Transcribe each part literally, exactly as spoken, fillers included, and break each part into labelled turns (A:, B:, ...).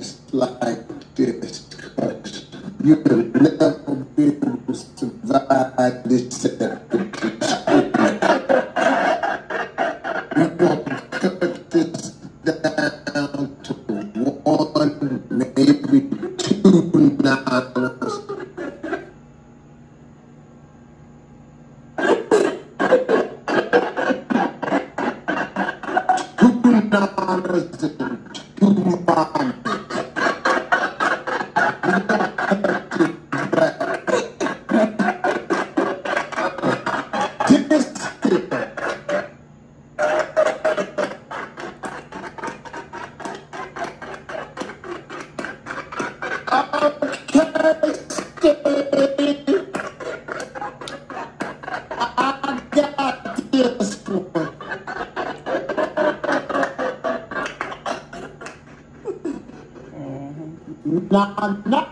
A: this like this because you will never be able to survive this separation. We're going to cut this down to one, maybe two dollars. Two dollars and two months. Nah, nah.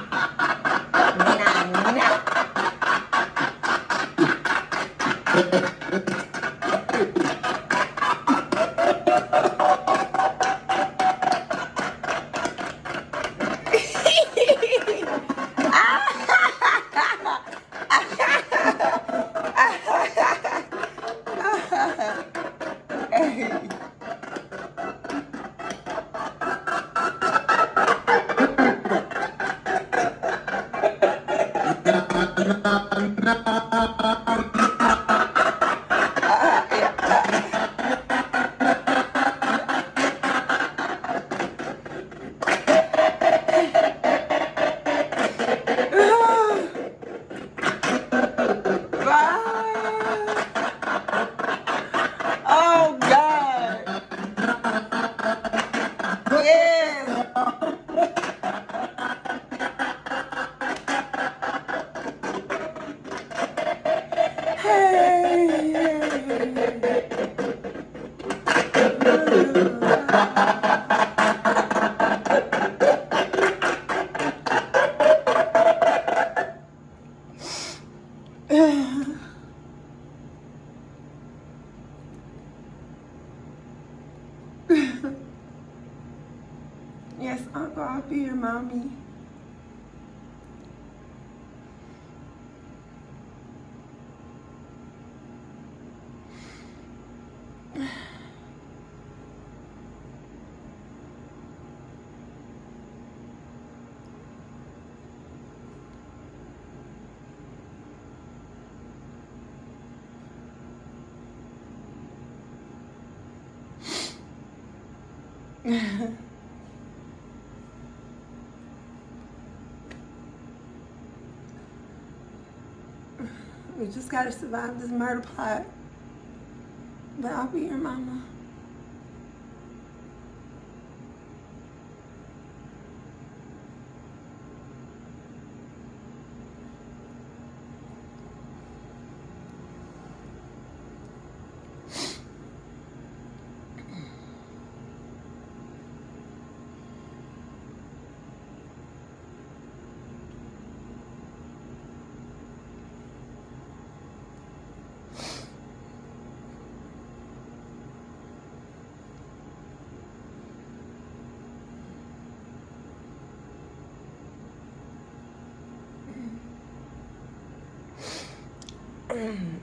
B: Oh God! Yes. Yes, Uncle, I'll be your mommy. We just gotta survive this murder plot. But I'll be your mama. Mm.